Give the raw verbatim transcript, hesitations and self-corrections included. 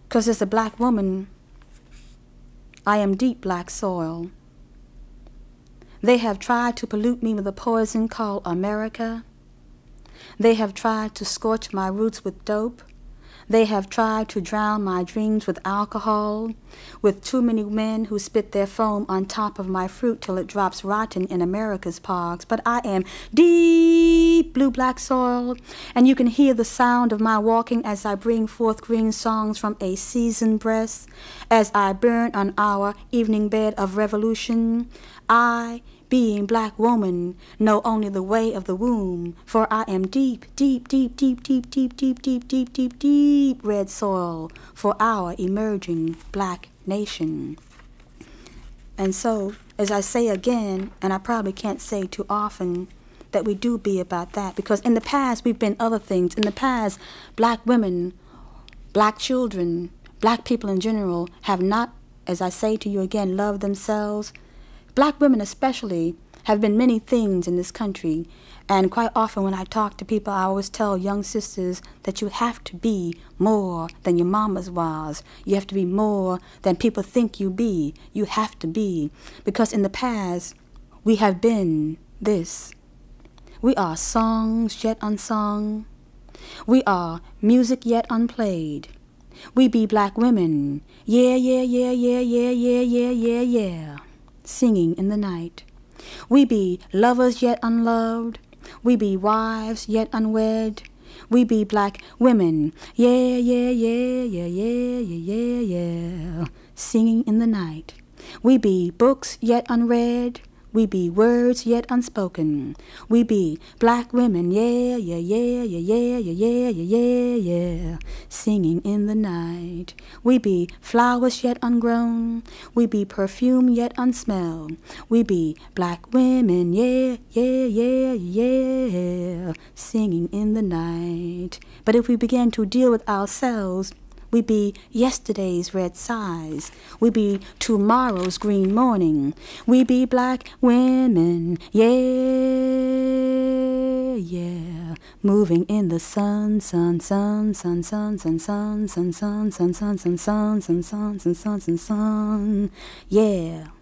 'Cause as a black woman, I am deep black soil. They have tried to pollute me with a poison called America. They have tried to scorch my roots with dope. They have tried to drown my dreams with alcohol, with too many men who spit their foam on top of my fruit till it drops rotten in America's parks. But I am deep blue-black soil, and you can hear the sound of my walking as I bring forth green songs from a seasoned breast, as I burn on our evening bed of revolution. I, being black woman, know only the way of the womb, for I am deep, deep, deep, deep, deep, deep, deep, deep, deep, deep, deep red soil for our emerging black nation. And so, as I say again, and I probably can't say too often, that we do be about that, because in the past we've been other things. In the past, black women, black children, black people in general have not, as I say to you again, loved themselves. Black women especially have been many things in this country, and quite often when I talk to people, I always tell young sisters that you have to be more than your mamas was. You have to be more than people think you be. You have to be, because in the past, we have been this. We are songs yet unsung. We are music yet unplayed. We be black women. Yeah, yeah, yeah, yeah, yeah, yeah, yeah, yeah, yeah. Singing in the night. We be lovers yet unloved. We be wives yet unwed. We be black women. Yeah, yeah, yeah, yeah, yeah, yeah, yeah, yeah. Singing in the night. We be books yet unread. We be words yet unspoken. We be black women. Yeah, yeah, yeah, yeah, yeah, yeah, yeah, yeah, yeah, yeah. Singing in the night. We be flowers yet ungrown. We be perfume yet unsmelled. We be black women. Yeah, yeah, yeah, yeah. Singing in the night. But if we begin to deal with ourselves, we be yesterday's red skies. We be tomorrow's green morning. We be black women, yeah, yeah. Moving in the sun, sun, sun, sun, sun, sun, sun, sun, sun, sun, sun, sun, sun, sun, sun, sun, sun, sun, sun, yeah.